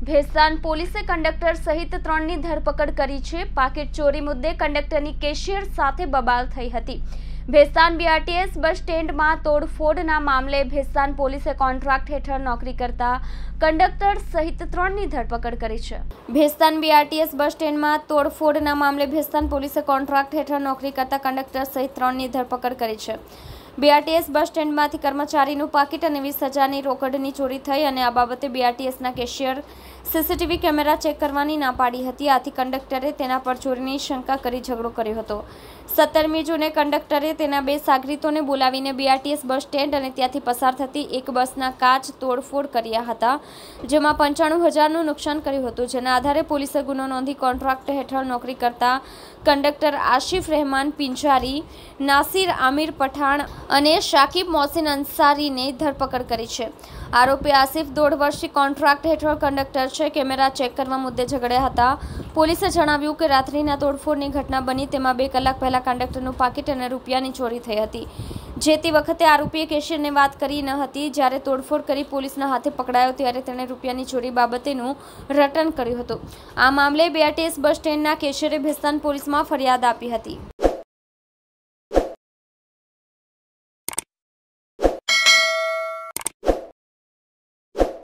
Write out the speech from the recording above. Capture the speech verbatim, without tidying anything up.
ભેસ્તાન પોલીસે કંડક્ટર સહિત ત્રણની ધરપકડ કરી છે। પાકીટ ચોરી મુદ્દે કંડક્ટરની કેશિયર સાથે બબાલ થઈ હતી। ભેસ્તાન બીઆરટીએસ બસ સ્ટેન્ડમાં તોડફોડના મામલે ભેસ્તાન પોલીસે કોન્ટ્રાક્ટ હેઠળ નોકરી કરતા કંડક્ટર સહિત ત્રણની ધરપકડ કરી છે। ભેસ્તાન બીઆરટીએસ બસ સ્ટેન્ડમાં તોડફોડના મામલે ભેસ્તાન પોલીસે કોન્ટ્રાક્ટ હેઠળ નોકરી કરતા કંડક્ટર સહિત ત્રણની ધરપકડ કરી છે। બીઆરટીએસ બસ સ્ટેન્ડમાંથી કર્મચારીનું પાકીટ અને વીસ હજારની રોકડની ચોરી થઈ અને આ બાબતે બીઆરટીએસના કેશિયર સીસીટીવી કેમેરા ચેક કરવાની ના પાડી હતી। આથી કંડક્ટરે તેના પર ચોરીની શંકા કરી ઝઘડો કર્યો હતો। સત્તરમી જૂને કંડક્ટરે તેના બે સાગરીતોને બોલાવીને બીઆરટીએસ બસ સ્ટેન્ડ અને ત્યાંથી પસાર થતી એક બસના કાચ તોડફોડ કર્યા હતા, જેમાં પંચાણું હજારનું નુકસાન કર્યું હતું। જેના આધારે પોલીસે ગુનો નોંધી કોન્ટ્રાક્ટ હેઠળ નોકરી કરતા કંડક્ટર આશિફ રહેમાન પિંજારી, નાસિર આમિર પઠાણ અને શાકિબ મોહસિન અંસારીને ધરપકડ કરી છે। આરોપી આસિફ દોઢ વર્ષથી કોન્ટ્રાક્ટ હેઠળ કંડક્ટર છે। કેમેરા ચેક કરવા મુદ્દે ઝઘડ્યા હતા। પોલીસે જણાવ્યું કે રાત્રિના તોડફોડની ઘટના બની તેમાં બે કલાક પહેલા કંડક્ટરનું પાકીટ અને રૂપિયાની ચોરી થઈ હતી। જે તે વખતે આરોપીએ કેશિયરને વાત કરી ન હતી। જ્યારે તોડફોડ કરી પોલીસના હાથે પકડાયો ત્યારે તેણે રૂપિયાની ચોરી બાબતેનું રટણ કર્યું હતું। આ મામલે બીઆરટીએસ બસ સ્ટેન્ડના કેશિયરે ભેસ્તાન પોલીસમાં ફરિયાદ આપી હતી।